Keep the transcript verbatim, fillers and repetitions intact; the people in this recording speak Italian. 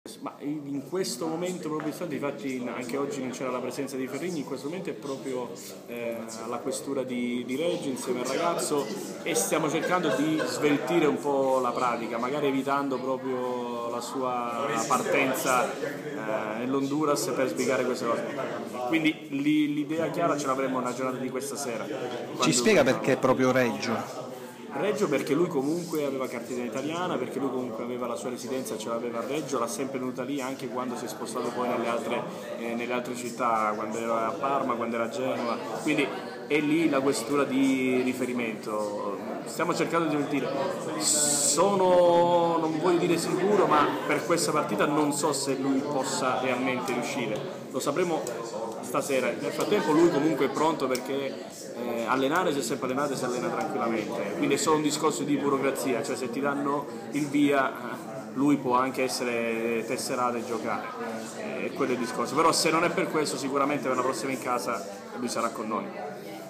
Ma in questo momento proprio istante, infatti anche oggi non c'era la presenza di Ferrigni, in questo momento è proprio eh, alla questura di, di Reggio insieme al ragazzo e stiamo cercando di sveltire un po' la pratica, magari evitando proprio la sua partenza eh, nell'Honduras per spiegare queste cose. Quindi l'idea chiara ce l'avremo nella giornata di questa sera. Ci spiega perché proprio Reggio? Reggio perché lui comunque aveva cartellina italiana, perché lui comunque aveva la sua residenza, ce l'aveva a Reggio, l'ha sempre venuta lì anche quando si è spostato poi nelle altre, eh, nelle altre città, quando era a Parma, quando era a Genova, quindi è lì la questura di riferimento. Stiamo cercando di dire, sono, non voglio dire sicuro, ma per questa partita non so se lui possa realmente riuscire, lo sapremo stasera. Nel frattempo lui comunque è pronto perché eh, allenare, se è sempre allenato, si allena tranquillamente, quindi è solo un discorso di burocrazia, cioè se ti danno il via lui può anche essere tesserato e giocare, è quello il discorso, però se non è per questo sicuramente per la prossima in casa lui sarà con noi.